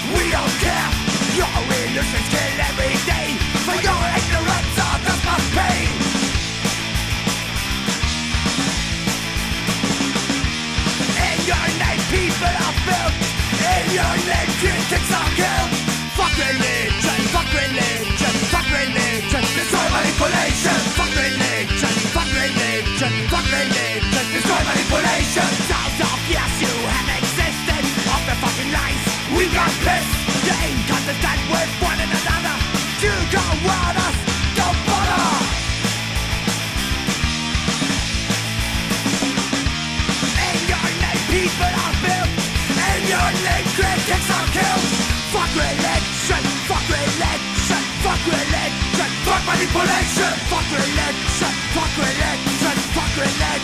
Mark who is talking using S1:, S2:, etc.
S1: We don't care. Your illusions kill every day. For your ignorance of the must pain. In your name people are built. In your name critics are killed. Fuck religion, fuck religion, fuck religion. Destroy manipulation. Fuck religion, fuck religion, fuck religion. Destroy manipulation. Sounds of yes you have existed. Of the fucking lies we got pissed. The inconsistent with one another. You don't want us, don't bother. In your name people are built. In your name critics are killed. Fuck religion, fuck religion, fuck religion, fuck manipulation. Fuck religion, fuck religion, fuck religion.